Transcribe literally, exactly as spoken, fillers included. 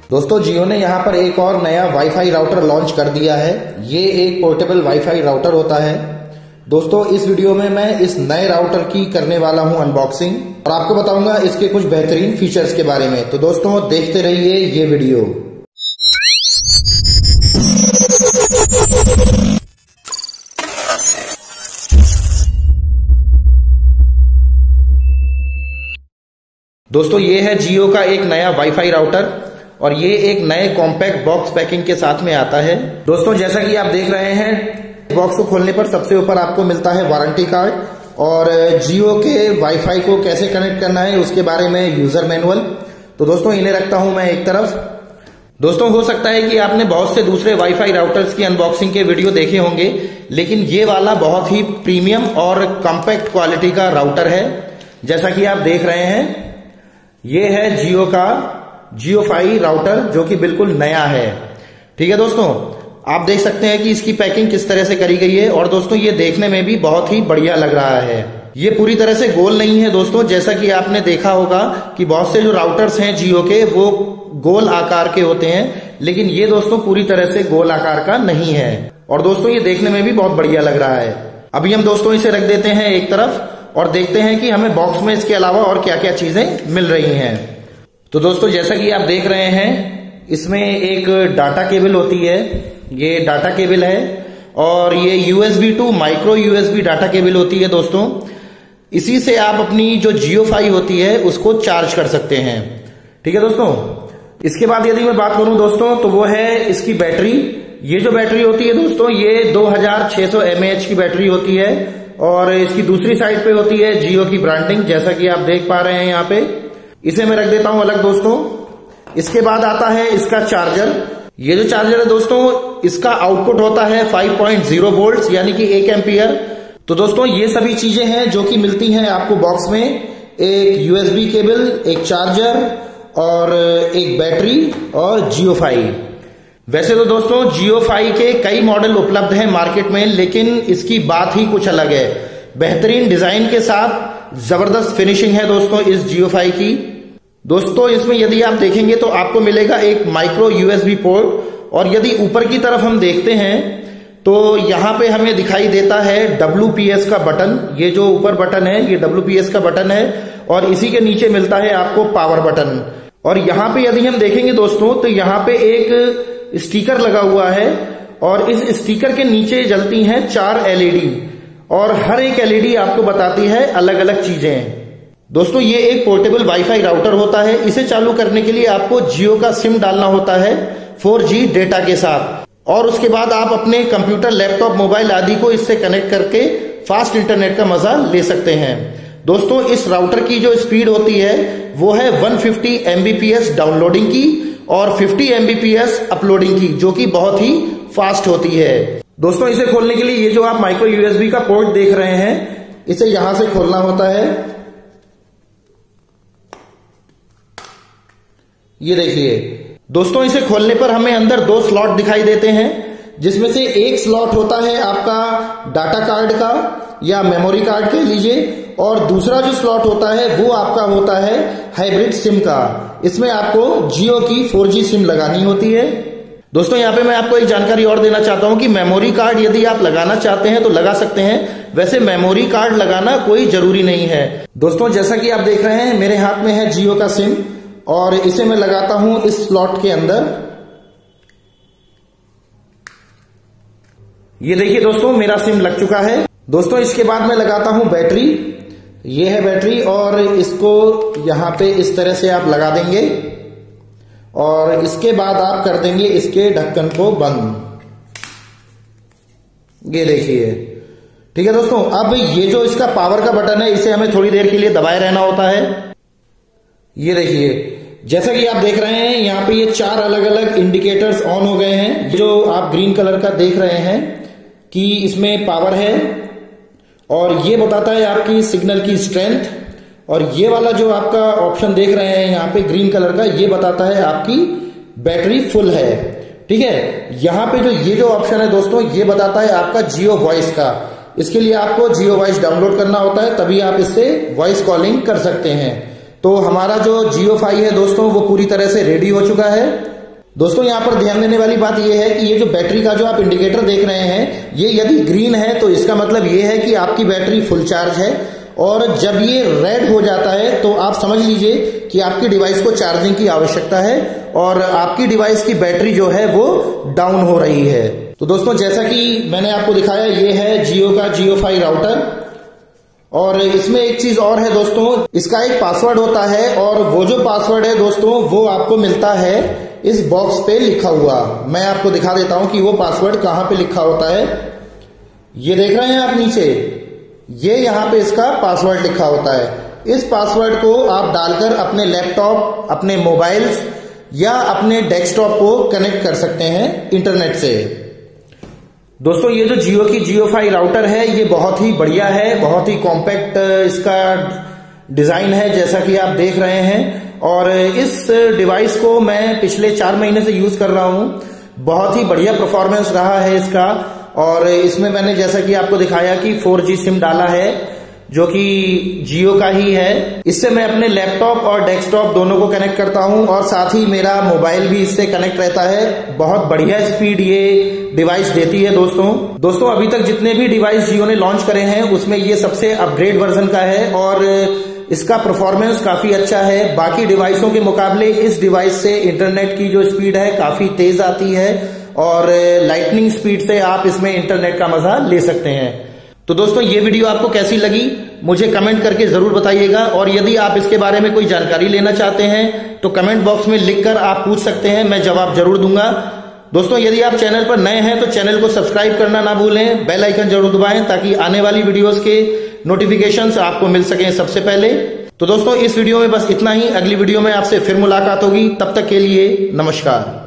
दोस्तों जियो ने यहाँ पर एक और नया वाईफाई राउटर लॉन्च कर दिया है। ये एक पोर्टेबल वाईफाई राउटर होता है। दोस्तों इस वीडियो में मैं इस नए राउटर की करने वाला हूं अनबॉक्सिंग और आपको बताऊंगा इसके कुछ बेहतरीन फीचर्स के बारे में। तो दोस्तों देखते रहिए ये वीडियो। दोस्तों ये है जियो का एक नया वाईफाई राउटर और ये एक नए कॉम्पैक्ट बॉक्स पैकिंग के साथ में आता है। दोस्तों जैसा कि आप देख रहे हैं, बॉक्स को खोलने पर सबसे ऊपर आपको मिलता है वारंटी कार्ड और जियो के वाईफाई को कैसे कनेक्ट करना है उसके बारे में यूजर मैनुअल। तो दोस्तों इन्हें रखता हूं मैं एक तरफ। दोस्तों हो सकता है कि आपने बहुत से दूसरे वाईफाई राउटर्स की अनबॉक्सिंग के वीडियो देखे होंगे, लेकिन ये वाला बहुत ही प्रीमियम और कॉम्पैक्ट क्वालिटी का राउटर है। जैसा कि आप देख रहे हैं, ये है जियो का जियो फाई राउटर जो कि बिल्कुल नया है। ठीक है दोस्तों, आप देख सकते हैं कि इसकी पैकिंग किस तरह से करी गई है और दोस्तों ये देखने में भी बहुत ही बढ़िया लग रहा है। ये पूरी तरह से गोल नहीं है दोस्तों, जैसा कि आपने देखा होगा कि बहुत से जो राउटर्स हैं जियो के वो गोल आकार के होते हैं, लेकिन ये दोस्तों पूरी तरह से गोल आकार का नहीं है और दोस्तों ये देखने में भी बहुत बढ़िया लग रहा है। अभी हम दोस्तों इसे रख देते हैं एक तरफ और देखते हैं कि हमें बॉक्स में इसके अलावा और क्या क्या चीजें मिल रही हैं। तो दोस्तों जैसा कि आप देख रहे हैं, इसमें एक डाटा केबल होती है। ये डाटा केबल है और ये USB to micro USB data cable होती है दोस्तों। इसी से आप अपनी जो जियो फाई होती है उसको चार्ज कर सकते हैं। ठीक है दोस्तों, इसके बाद यदि मैं बात करूं दोस्तों तो वो है इसकी बैटरी। ये जो बैटरी होती है दोस्तों ये दो हजार छह सौ एम ए एच की बैटरी होती है और इसकी दूसरी साइड पे होती है जियो की ब्रांडिंग, जैसा कि आप देख पा रहे हैं यहाँ पे। इसे मैं रख देता हूं अलग दोस्तों। इसके बाद आता है इसका चार्जर। ये जो चार्जर है दोस्तों, इसका आउटपुट होता है फाइव पॉइंट ज़ीरो वोल्ट्स यानी कि एक एम्पियर। तो दोस्तों ये सभी चीजें हैं जो कि मिलती हैं आपको बॉक्स में। एक यूएसबी केबल, एक चार्जर और एक बैटरी और जियो फाई। वैसे तो दोस्तों जियो फाई के कई मॉडल उपलब्ध हैं मार्केट में, लेकिन इसकी बात ही कुछ अलग है। बेहतरीन डिजाइन के साथ जबरदस्त फिनिशिंग है दोस्तों इस जियो फाई की। दोस्तों इसमें यदि आप देखेंगे तो आपको मिलेगा एक माइक्रो यूएसबी पोर्ट और यदि ऊपर की तरफ हम देखते हैं तो यहां पे हमें दिखाई देता है डब्ल्यू पी एस का बटन। ये जो ऊपर बटन है ये डब्ल्यू पी एस का बटन है और इसी के नीचे मिलता है आपको पावर बटन। और यहां पे यदि हम देखेंगे दोस्तों तो यहां पे एक स्टिकर लगा हुआ है और इस स्टिकर के नीचे जलती हैं चार एलईडी और हर एक एलईडी आपको बताती है अलग अलग चीजें। दोस्तों ये एक पोर्टेबल वाईफाई राउटर होता है। इसे चालू करने के लिए आपको जियो का सिम डालना होता है फोर जी डेटा के साथ और उसके बाद आप अपने कंप्यूटर, लैपटॉप, मोबाइल आदि को इससे कनेक्ट करके फास्ट इंटरनेट का मजा ले सकते हैं। दोस्तों इस राउटर की जो स्पीड होती है वो है one fifty M B P S downloading की और fifty M B P S uploading की, जो कि बहुत ही फास्ट होती है। दोस्तों इसे खोलने के लिए ये जो आप माइक्रो यूएसबी का पोर्ट देख रहे हैं, इसे यहां से खोलना होता है। ये देखिए दोस्तों, इसे खोलने पर हमें अंदर दो स्लॉट दिखाई देते हैं, जिसमें से एक स्लॉट होता है आपका डाटा कार्ड का या मेमोरी कार्ड कह लीजिए और दूसरा जो स्लॉट होता है वो आपका होता है हाइब्रिड सिम का। इसमें आपको जियो की फोर जी सिम लगानी होती है। दोस्तों यहाँ पे मैं आपको एक जानकारी और देना चाहता हूं कि मेमोरी कार्ड यदि आप लगाना चाहते हैं तो लगा सकते हैं, वैसे मेमोरी कार्ड लगाना कोई जरूरी नहीं है। दोस्तों जैसा कि आप देख रहे हैं, मेरे हाथ में है जियो का सिम और इसे मैं लगाता हूं इस स्लॉट के अंदर। ये देखिए दोस्तों मेरा सिम लग चुका है। दोस्तों इसके बाद मैं लगाता हूं बैटरी। ये है बैटरी और इसको यहां पे इस तरह से आप लगा देंगे और इसके बाद आप कर देंगे इसके ढक्कन को बंद। ये देखिए, ठीक है दोस्तों। अब ये जो इसका पावर का बटन है इसे हमें थोड़ी देर के लिए दबाए रहना होता है। ये देखिए, जैसा कि आप देख रहे हैं यहाँ पे ये चार अलग अलग इंडिकेटर्स ऑन हो गए हैं। जो आप ग्रीन कलर का देख रहे हैं कि इसमें पावर है और ये बताता है आपकी सिग्नल की स्ट्रेंथ, और ये वाला जो आपका ऑप्शन देख रहे हैं यहाँ पे ग्रीन कलर का, ये बताता है आपकी बैटरी फुल है। ठीक है, यहाँ पे जो ये जो ऑप्शन है दोस्तों ये बताता है आपका जियो वॉइस का। इसके लिए आपको जियो वॉइस डाउनलोड करना होता है, तभी आप इससे वॉइस कॉलिंग कर सकते हैं। तो हमारा जो जियो फाई है दोस्तों वो पूरी तरह से रेडी हो चुका है दोस्तों यहाँ पर ध्यान देने वाली बात यह है कि ये जो बैटरी का जो आप इंडिकेटर देख रहे हैं, ये यदि ग्रीन है तो इसका मतलब ये है कि आपकी बैटरी फुल चार्ज है, और जब ये रेड हो जाता है तो आप समझ लीजिए कि आपकी डिवाइस को चार्जिंग की आवश्यकता है और आपकी डिवाइस की बैटरी जो है वो डाउन हो रही है। तो दोस्तों जैसा कि मैंने आपको दिखाया, ये है जियो का जियो फाई राउटर, और इसमें एक चीज और है दोस्तों, इसका एक पासवर्ड होता है, और वो जो पासवर्ड है दोस्तों वो आपको मिलता है इस बॉक्स पे लिखा हुआ। मैं आपको दिखा देता हूं कि वो पासवर्ड कहां पे लिखा होता है। ये देख रहे हैं आप नीचे, ये यहां पे इसका पासवर्ड लिखा होता है। इस पासवर्ड को आप डालकर अपने लैपटॉप, अपने मोबाइल्स या अपने डेस्कटॉप को कनेक्ट कर सकते हैं इंटरनेट से। दोस्तों ये जो जियो की जियो फाई राउटर है, ये बहुत ही बढ़िया है, बहुत ही कॉम्पैक्ट इसका डिजाइन है जैसा कि आप देख रहे हैं। और इस डिवाइस को मैं पिछले चार महीने से यूज कर रहा हूं, बहुत ही बढ़िया परफॉर्मेंस रहा है इसका। और इसमें मैंने जैसा कि आपको दिखाया कि फोर जी सिम डाला है जो कि जियो का ही है। इससे मैं अपने लैपटॉप और डेस्कटॉप दोनों को कनेक्ट करता हूं, और साथ ही मेरा मोबाइल भी इससे कनेक्ट रहता है। बहुत बढ़िया स्पीड ये डिवाइस देती है दोस्तों। दोस्तों अभी तक जितने भी डिवाइस जियो ने लॉन्च करे हैं उसमें ये सबसे अपग्रेड वर्जन का है, और इसका परफॉर्मेंस काफी अच्छा है। बाकी डिवाइसों के मुकाबले इस डिवाइस से इंटरनेट की जो स्पीड है काफी तेज आती है, और लाइटनिंग स्पीड से आप इसमें इंटरनेट का मजा ले सकते हैं। तो दोस्तों ये वीडियो आपको कैसी लगी मुझे कमेंट करके जरूर बताइएगा, और यदि आप इसके बारे में कोई जानकारी लेना चाहते हैं तो कमेंट बॉक्स में लिखकर आप पूछ सकते हैं, मैं जवाब जरूर दूंगा। दोस्तों यदि आप चैनल पर नए हैं तो चैनल को सब्सक्राइब करना ना भूलें, बेल आइकन जरूर दबाएं ताकि आने वाली वीडियोस के नोटिफिकेशंस आपको मिल सकें सबसे पहले। तो दोस्तों इस वीडियो में बस इतना ही, अगली वीडियो में आपसे फिर मुलाकात होगी, तब तक के लिए नमस्कार।